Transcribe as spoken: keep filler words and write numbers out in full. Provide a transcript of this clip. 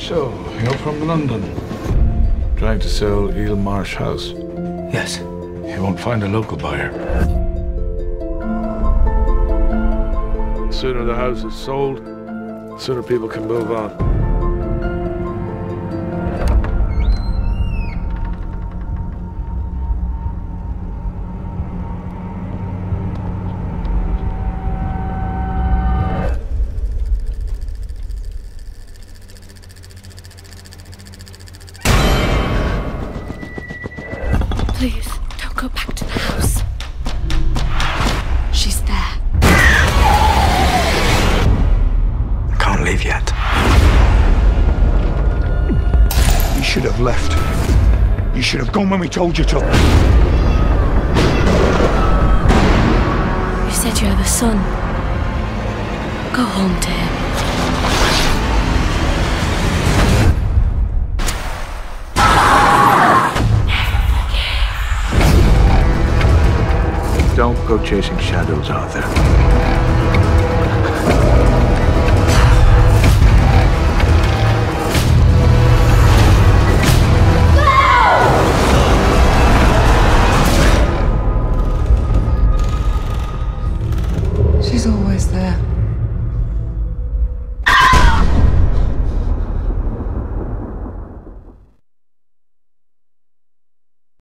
So, you're from London. Trying to sell Eel Marsh House. Yes. You won't find a local buyer. The sooner the house is sold, the sooner people can move on. Please, don't go back to the house. She's there. I can't leave yet. You should have left. You should have gone when we told you to. You said you have a son. Go home to him. Don't go chasing shadows, Arthur. She's always there.